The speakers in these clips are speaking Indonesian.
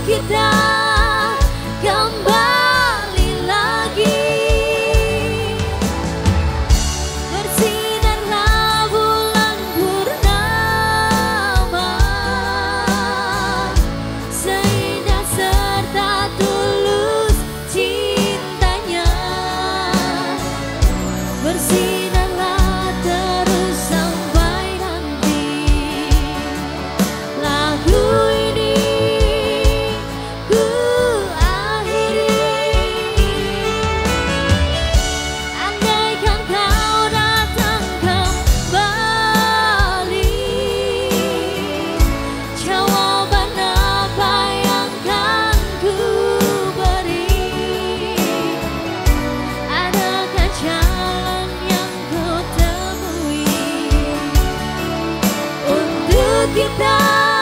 kita kembali lagi. Bersinarlah bulan purnama, seindah serta tulus cintanya. Bersinarlah terus sampai nanti. Lagu ini ku akhiri. Andaikan kau datang kembali, jawaban apa yang kan ku beri? Adakah jalan yang kau temui untuk kita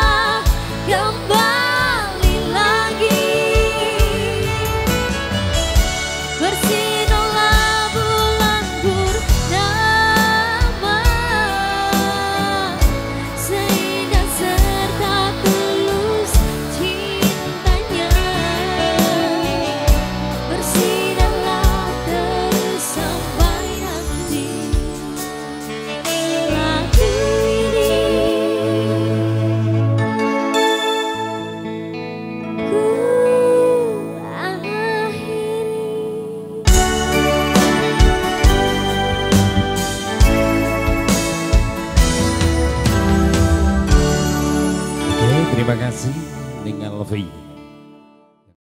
kembali lagi? Bersinarlah bulan purnama, seindah serta tulus cintanya. Bersinarlah terus sampai nanti. Lagu ini ku akhiri. Oke, terima kasih dengan Lovey.